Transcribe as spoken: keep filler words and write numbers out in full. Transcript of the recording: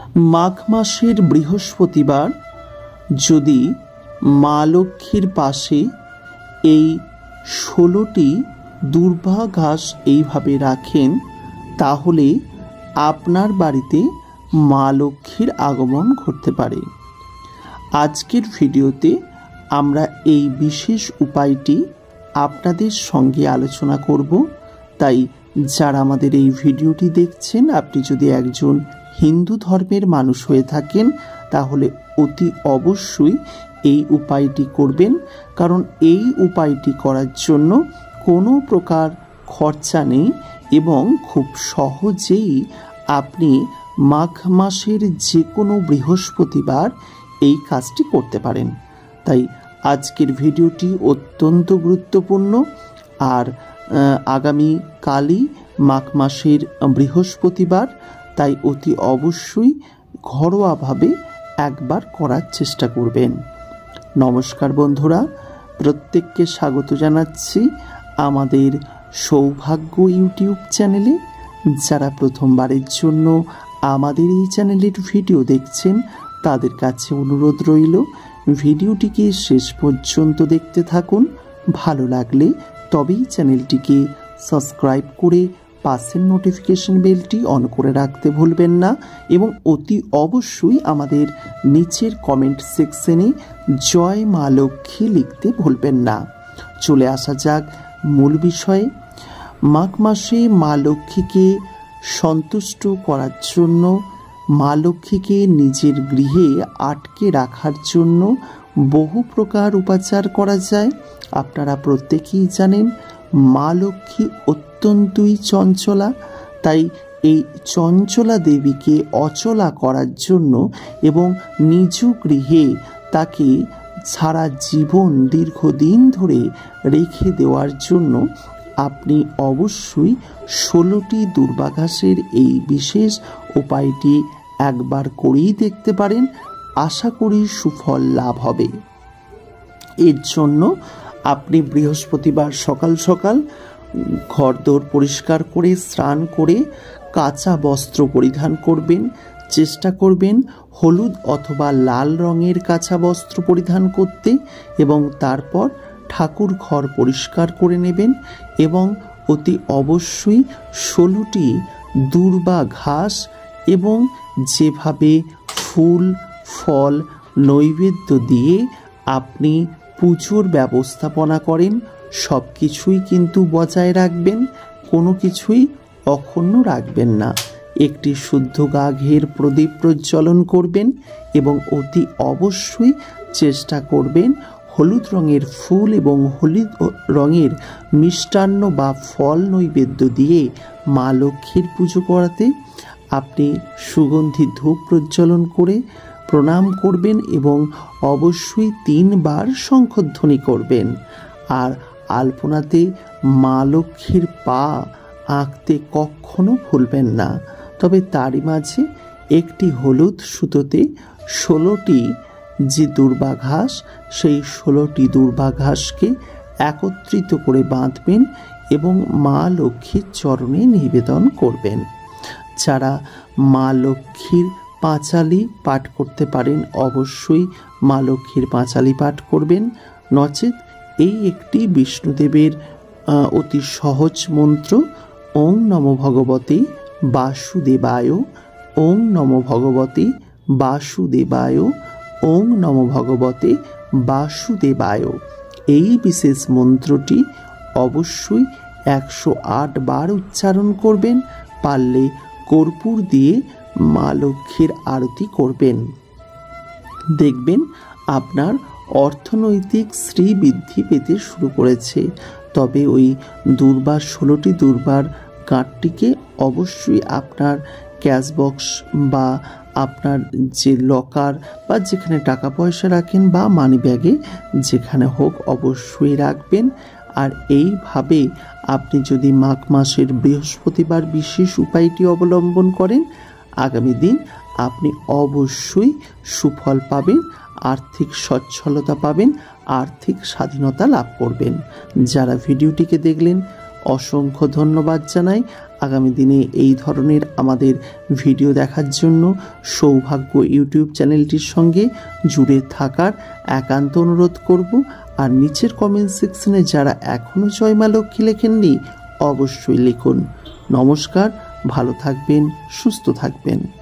মাঘ মাসের বৃহস্পতিবার যদি মা লক্ষ্মীর পাশে এই ষোলোটি দূর্বা ঘাস এইভাবে রাখেন, তাহলে আপনার বাড়িতে মা লক্ষ্মীর আগমন ঘটতে পারে। আজকের ভিডিওতে আমরা এই বিশেষ উপায়টি আপনাদের সঙ্গে আলোচনা করব। তাই যারা আমাদের এই ভিডিওটি দেখছেন, আপনি যদি একজন হিন্দু ধর্মের মানুষ হয়ে থাকেন, তাহলে অতি অবশ্যই এই উপায়টি করবেন, কারণ এই উপায়টি করার জন্য কোনো প্রকার খরচা নেই এবং খুব সহজেই আপনি মাঘ মাসের যে কোনো বৃহস্পতিবার এই কাজটি করতে পারেন। তাই আজকের ভিডিওটি অত্যন্ত গুরুত্বপূর্ণ। আর আগামী কালই মাঘ মাসের বৃহস্পতিবার, তাই অতি অবশ্যই ঘরোয়াভাবে একবার করার চেষ্টা করবেন। নমস্কার বন্ধুরা, প্রত্যেককে স্বাগত জানাচ্ছি আমাদের সৌভাগ্য ইউটিউব চ্যানেলে। যারা প্রথমবারের জন্য আমাদের এই চ্যানেলের ভিডিও দেখছেন, তাদের কাছে অনুরোধ রইল ভিডিওটিকে শেষ পর্যন্ত দেখতে থাকুন। ভালো লাগলে তবেই চ্যানেলটিকে সাবস্ক্রাইব করে পাশের নোটিফিকেশন বেলটি অন করে রাখতে ভুলবেন না এবং অতি অবশ্যই আমাদের নিচের কমেন্ট সেকশনে জয় মা লক্ষ্মী লিখতে ভুলবেন না। চলে আসা যাক মূল বিষয়ে। মাঘ মাসে মা লক্ষ্মীকে সন্তুষ্ট করার জন্য, মা লক্ষ্মীকে নিজের গৃহে আটকে রাখার জন্য বহু প্রকার উপাচার করা যায়। আপনারা প্রত্যেকেই জানেন মা লক্ষ্মী অত্যন্তই চঞ্চলা, তাই এই চঞ্চলা দেবীকে অচলা করার জন্য এবং নিজ গৃহে তাকে সারা জীবন দীর্ঘদিন ধরে রেখে দেওয়ার জন্য আপনি অবশ্যই ষোলোটি দূর্বা ঘাসের এই বিশেষ উপায়টি একবার করেই দেখতে পারেন। আশা করি সুফল লাভ হবে। এর জন্য আপনি বৃহস্পতিবার সকাল সকাল ঘরদোর পরিষ্কার করে স্নান করে কাঁচা বস্ত্র পরিধান করবেন। চেষ্টা করবেন হলুদ অথবা লাল রঙের কাঁচা বস্ত্র পরিধান করতে এবং তারপর ঠাকুর ঘর পরিষ্কার করে নেবেন এবং অতি অবশ্যই ষোলোটি দূর্বা ঘাস এবং যেভাবে ফুল ফল নৈবেদ্য দিয়ে আপনি পুজোর ব্যবস্থাপনা করেন, সব কিছুই কিন্তু বজায় রাখবেন, কোনো কিছুই অক্ষুণ্ণ রাখবেন না। একটি শুদ্ধ গা ঘের প্রদীপ প্রজ্বলন করবেন এবং অতি অবশ্যই চেষ্টা করবেন হলুদ রঙের ফুল এবং হলুদ রঙের মিষ্টান্ন বা ফল নৈবেদ্য দিয়ে মা লক্ষ্মীর পুজো করাতে। আপনি সুগন্ধি ধূপ প্রজ্বলন করে প্রণাম করবেন এবং অবশ্যই তিনবার শঙ্খধ্বনি করবেন। আর আলপনাতে মা লক্ষ্মীর পা আঁকতে কখনো ভুলবেন না। তবে তারই মাঝে একটি হলুদ সুতোতে ষোলোটি যে দূর্বা ঘাস, সেই ষোলোটি দূর্বা ঘাসকে একত্রিত করে বাঁধবেন এবং মা লক্ষ্মীর চরণে নিবেদন করবেন। যারা মা লক্ষ্মীর পাঁচালি পাঠ করতে পারেন, অবশ্যই মা লক্ষ্মীর পাঁচালি পাঠ করবেন। নচেত এই একটি বিষ্ণুদেবের অতি সহজ মন্ত্র, ওং নমো ভগবতে বাসুদেবায়, ওং নমো ভগবতে বাসুদেবায়, ওং নমো ভগবতে বাসুদেবায়। এই বিশেষ মন্ত্রটি অবশ্যই একশো আট বার উচ্চারণ করবেন। পারলে কর্পূর দিয়ে মা লক্ষ্মীর আরতি করবেন। দেখবেন আপনার অর্থনৈতিক শ্রীবৃদ্ধি পেতে শুরু করেছে। তবে ওই দুর্বার ষোলোটি দুর্বার গাঁটটিকে অবশ্যই আপনার ক্যাশ বক্স বা আপনার যে লকার বা যেখানে টাকা পয়সা রাখেন বা মানি ব্যাগে যেখানে হোক অবশ্যই রাখবেন। আর এইভাবে আপনি যদি মাঘ মাসের বৃহস্পতিবার বিশেষ উপায়টি অবলম্বন করেন, আগামী দিন আপনি অবশ্যই সুফল পাবেন, আর্থিক সচ্ছলতা পাবেন, আর্থিক স্বাধীনতা লাভ করবেন। যারা ভিডিওটিকে দেখলেন অসংখ্য ধন্যবাদ জানাই। আগামী দিনে এই ধরনের আমাদের ভিডিও দেখার জন্য সৌভাগ্য ইউটিউব চ্যানেলটির সঙ্গে জুড়ে থাকার একান্ত অনুরোধ করব। আর নিচের কমেন্ট সেকশনে যারা এখনও জয় মা লক্ষ্মী লেখেননি অবশ্যই লিখুন। নমস্কার, ভালো থাকবেন, সুস্থ থাকবেন।